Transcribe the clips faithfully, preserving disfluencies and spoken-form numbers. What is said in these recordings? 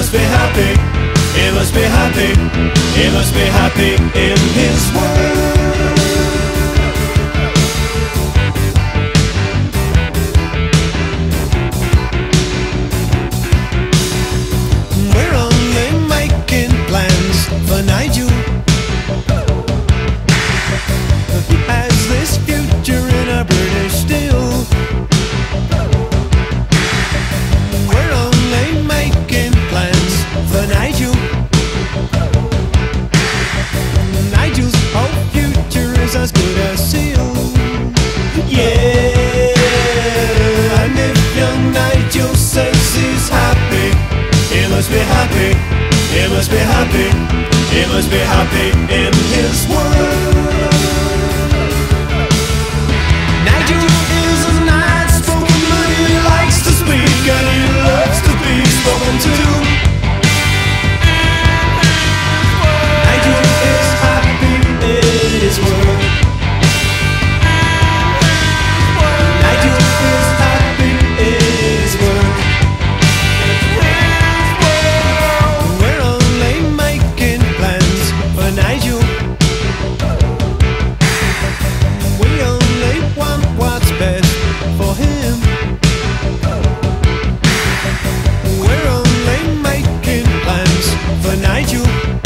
must be happy, he must be happy, he must be happy in his world. We're only making plans for Nigel. He has this future in a British steel. We're only making plans for Nigel. Nigel's whole future is as good as sealed. Yeah, and if young Nigel says he's happy, he must be happy, he must be happy, he must be happy in his world. Nigel is a nice spoken man, he likes to speak and he loves to be spoken to. Nigel is happy in his world. Nigel is happy in his world. We're only making plans for Nigel. We only want what's best for him. We're only making plans for Nigel.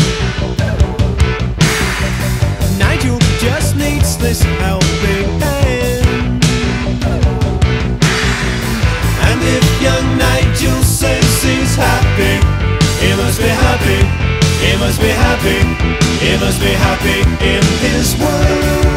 Nigel just needs this helping hand. And if young Nigel says he's happy, he must be happy, he must be happy, he must be happy in his world.